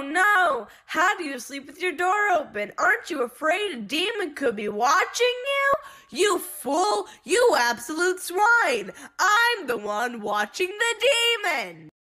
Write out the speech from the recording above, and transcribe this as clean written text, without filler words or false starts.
Oh no! How do you sleep with your door open? Aren't you afraid a demon could be watching you? You fool! You absolute swine! I'm the one watching the demon!